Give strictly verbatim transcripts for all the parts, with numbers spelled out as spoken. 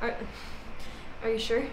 Are, are you sure?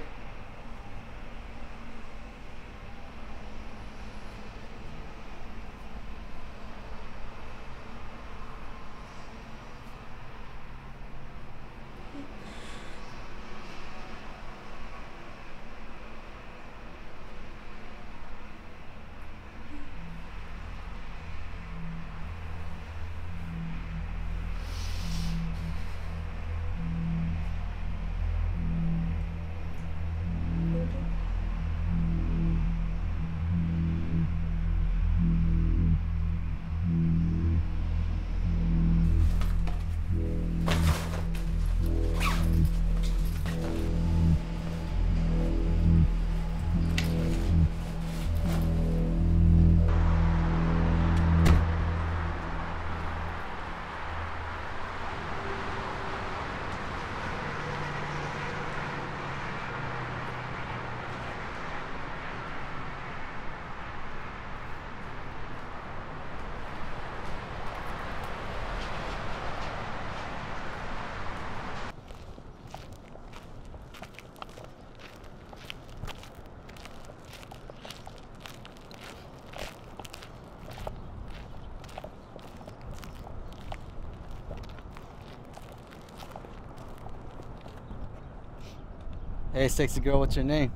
Hey, sexy girl, what's your name?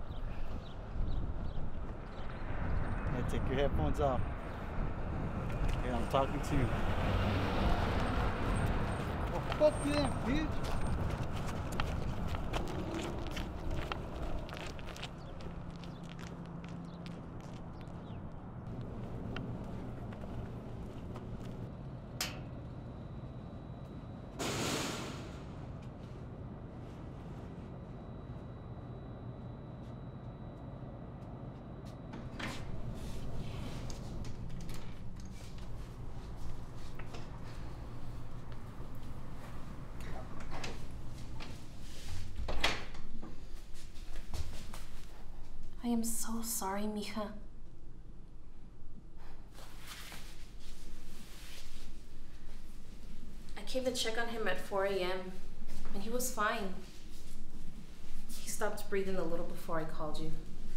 Hey, take your headphones off. Hey, I'm talking to you. Oh, fuck you then, bitch. I am so sorry, mija. I came to check on him at four A M and he was fine. He stopped breathing a little before I called you.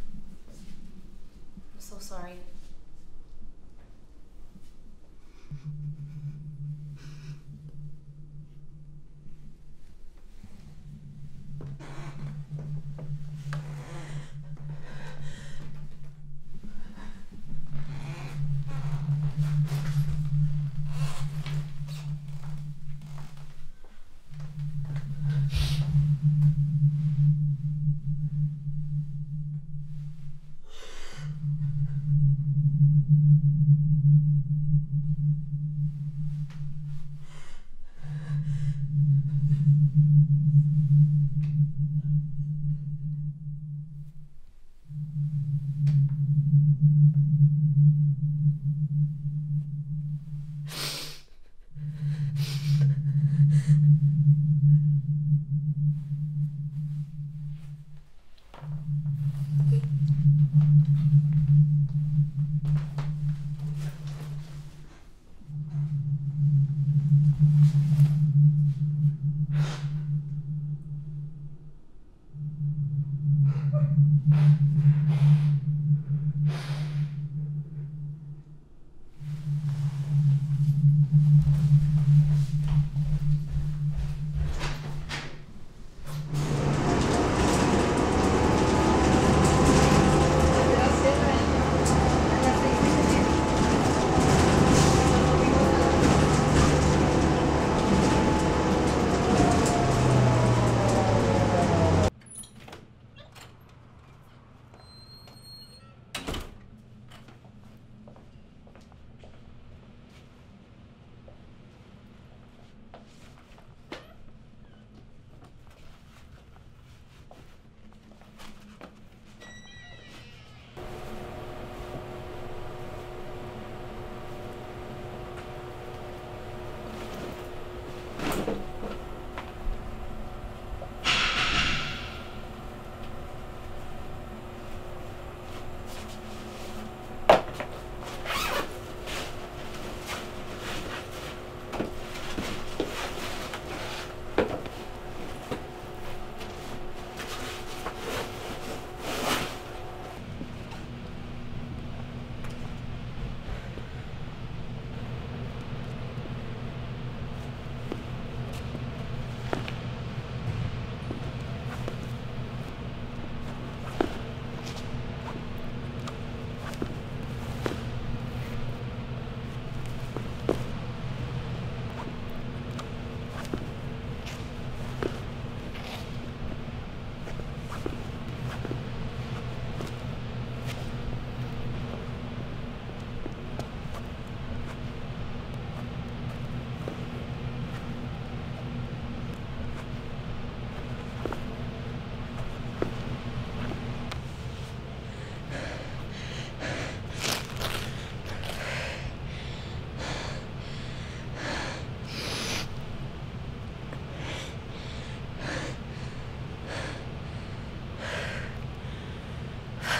I'm so sorry.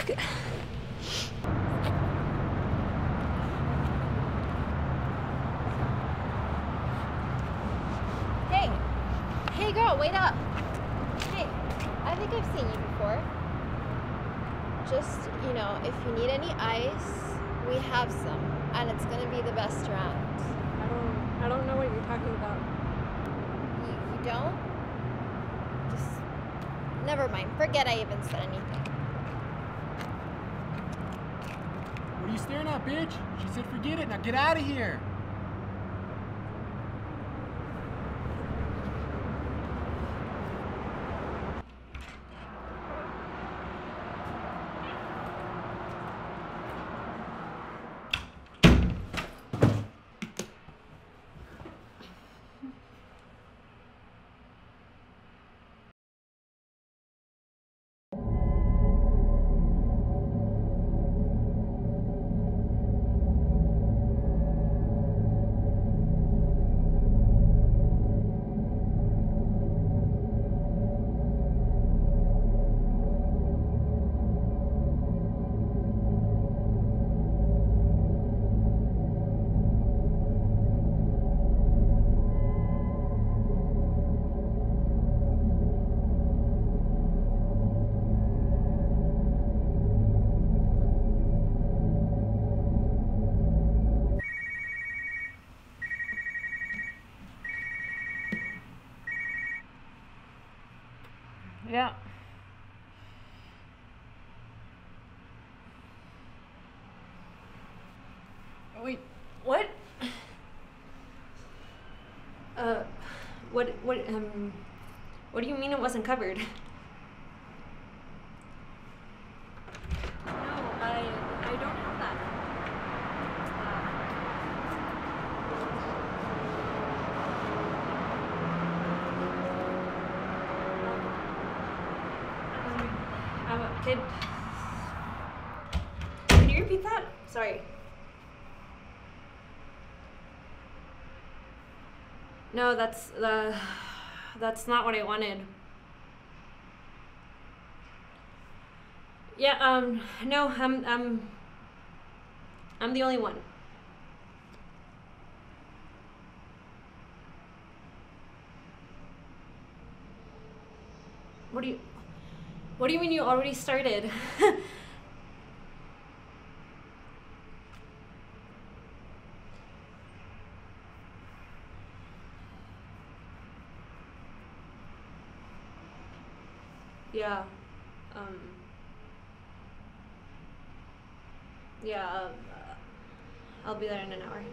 fuck. Hey. Hey girl, wait up. Hey, I think I've seen you before. Just, you know, if you need any ice, we have some. And it's gonna be the best around. I don't, I don't know what you're talking about. You, you don't? Just, never mind. Forget I even said anything. What are you staring at, bitch? She said forget it. Now get out of here. Yeah. Wait, what? Uh, what, what, um, what do you mean it wasn't covered? No, I, I don't have that. Um, um, kid, can you repeat that? Sorry. No, that's, uh, that's not what I wanted. Yeah, um, no, I'm, I'm, I'm the only one. What do you, what do you mean you already started? Yeah, um, yeah, uh, I'll be there in an hour.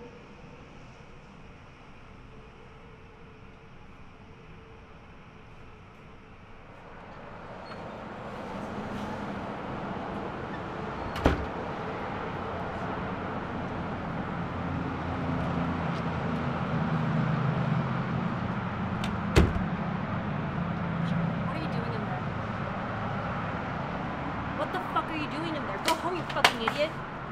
What are you doing in there? What the fuck are you doing in there? Go home, you fucking idiot!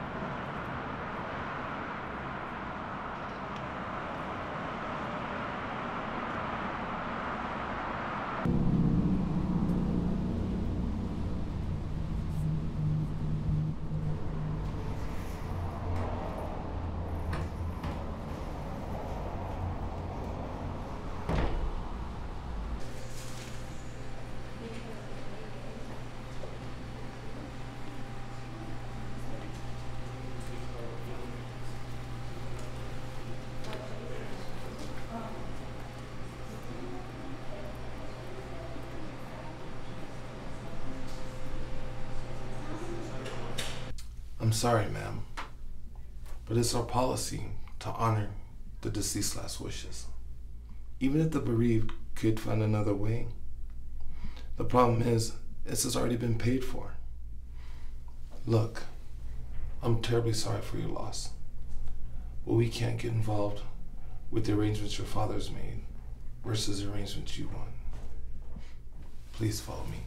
I'm sorry, ma'am, but it's our policy to honor the deceased's last wishes, even if the bereaved could find another way. The problem is, this has already been paid for. Look, I'm terribly sorry for your loss, but we can't get involved with the arrangements your father's made versus the arrangements you want. Please follow me.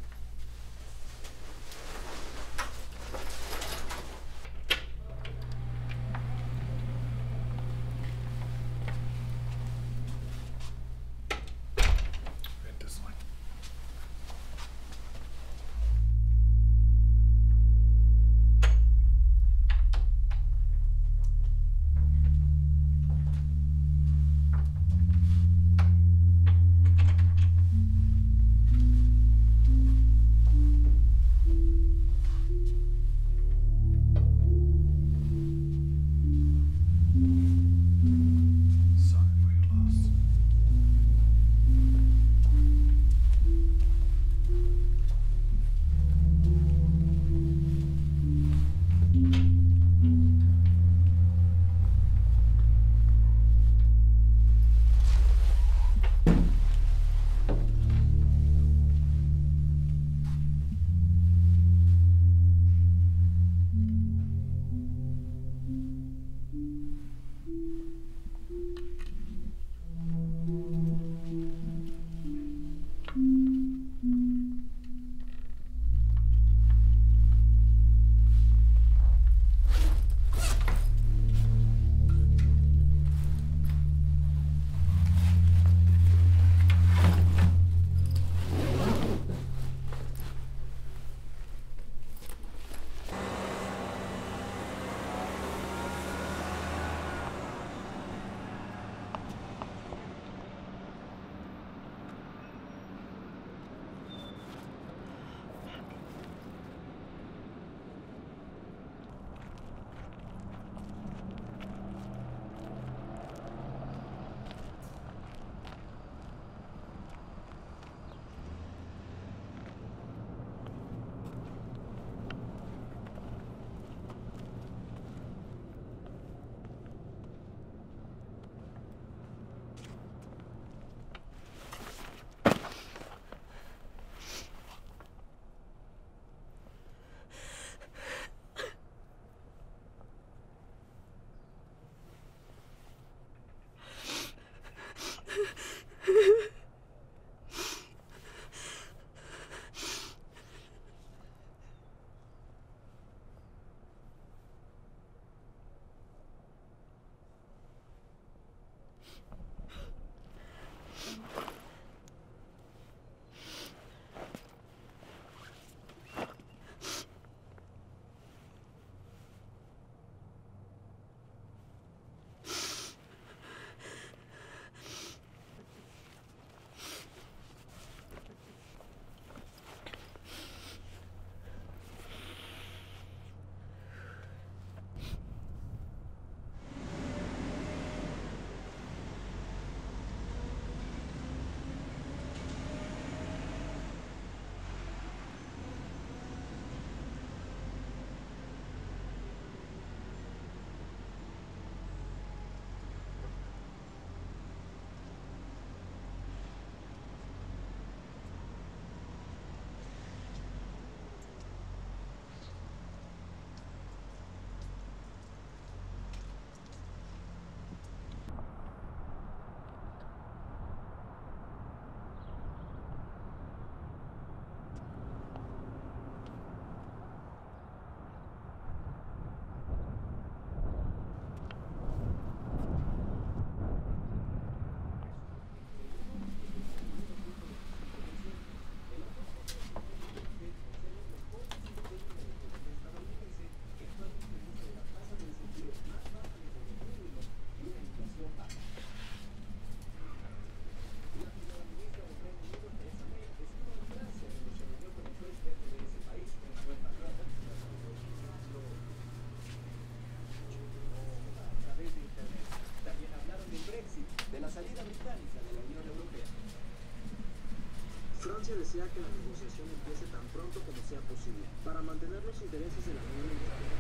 desea que la negociación empiece tan pronto como sea posible, para mantener los intereses de la Unión Europea.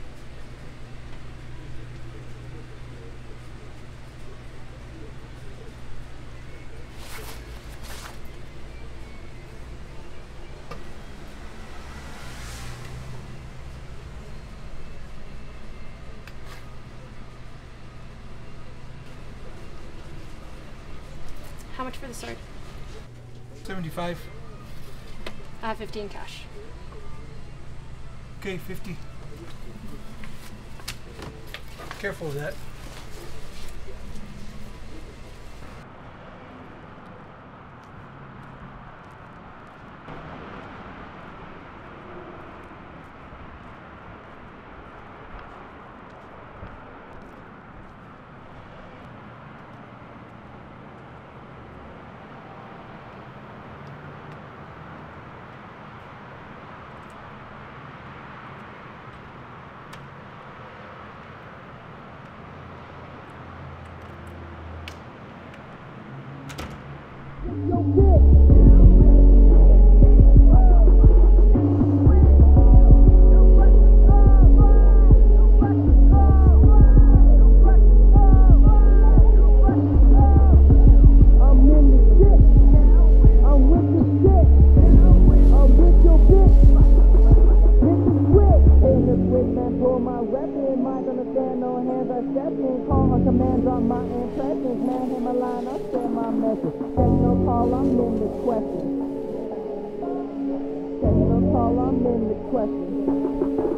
How much for the sword? seventy-five. I have fifteen cash. Okay, fifty. Careful with that. Pull my weapon, might understand no hands are stepping. Call her command, drop my impressions. Man, hit my line, I send my message. Take no call, I'm in the question. Take no call, I'm in the question.